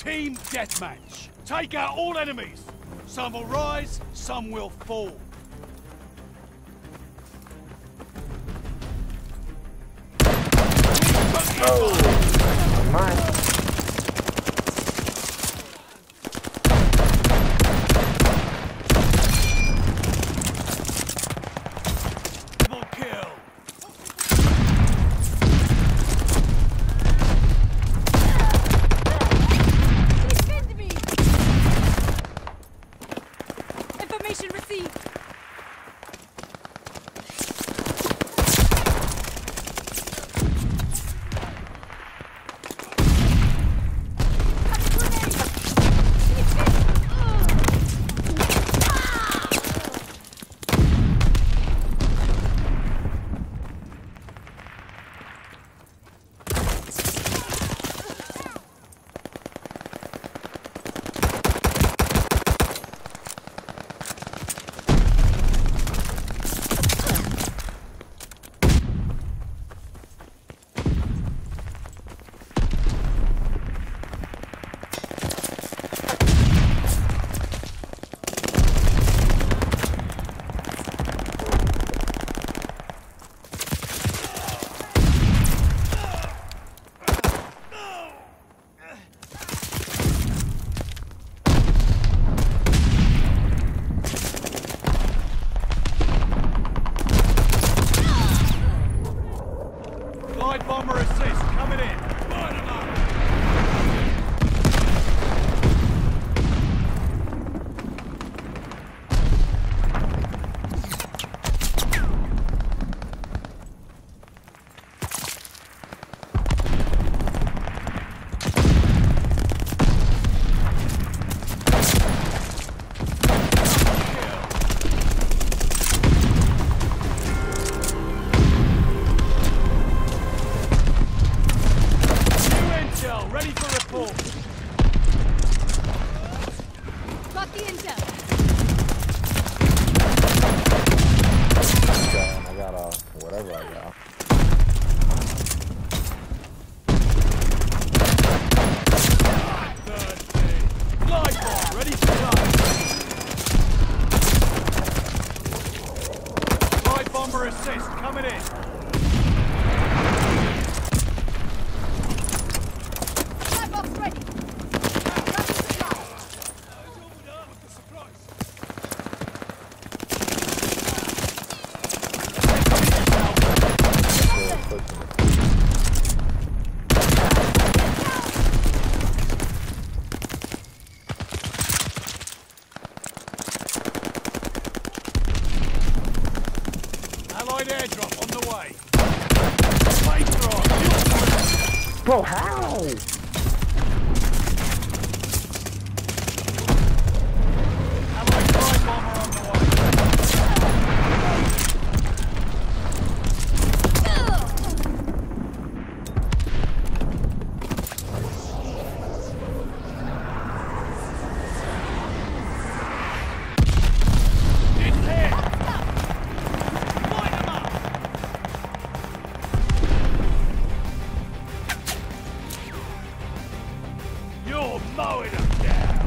Team deathmatch. Take out all enemies. Some will rise, some will fall. Oh, my. Bomber assist coming in. Line 'em up. Ready for report. Got the intel. I got whatever I got. Glide bomb ready to go. Glide bomber assist coming in. Allied airdrop on the way. Bro, how? Allied glide bomber on the way. You're mowing them down!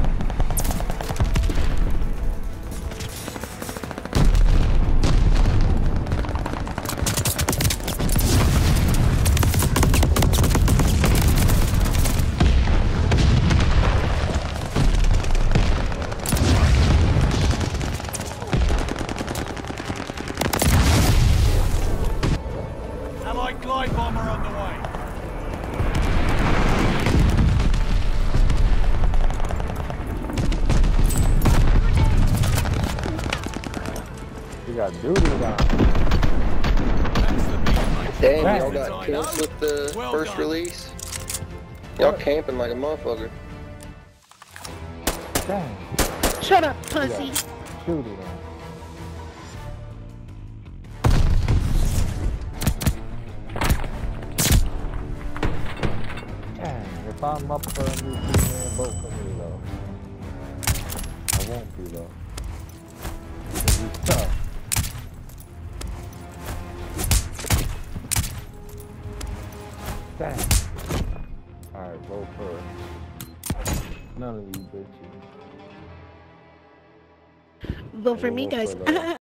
Allied glide bomber on the way. You got duty on. Damn, y'all got kills with the first release? Y'all camping like a motherfucker. Dang. Shut up, pussy. Duty on. Dang, if I'm up for a new 2-man boat for me though. I won't be though. It's tough. Dang. Alright, go first. None of you bitches. Vote for me, Vote guys. for the-